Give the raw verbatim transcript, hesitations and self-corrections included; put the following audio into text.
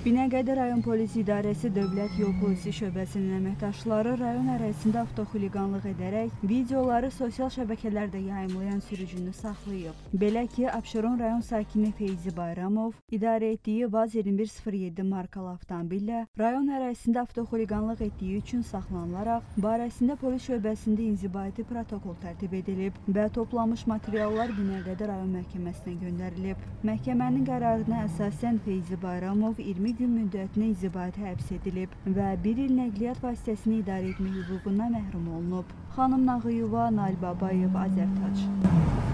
Binəqədi rayon polis idarəsi Dövlət Yol Polisi şöbəsinin əməkdaşları rayon ərazisində avtoxuliqanlıq edərək videoları sosial şəbəkələrdə yayımlayan sürücünü saxlayıb. Belə ki, Abşeron rayon sakini Feyzi Bayramov idarə etdiyi Vaz iyirmi bir sıfır yeddi markalı avtomobillə rayon ərazisində avtoxuliqanlıq etdiyi üçün saxlanılaraq, barəsində polis şöbəsində inzibati protokol tərtib edilib və toplanmış materiallar Binəqədi rayon məhkəməsinə göndərilib. Məhkəmənin qərarına əsasən Feyzi Bayramov iyirmi gün müddətinə inzibati həbs edilib və bir il nəqliyyat vasitəsini idarə etmə hüququndan məhrum olunub. Xanım Nağıyeva, Nail Babayev, Azərtac.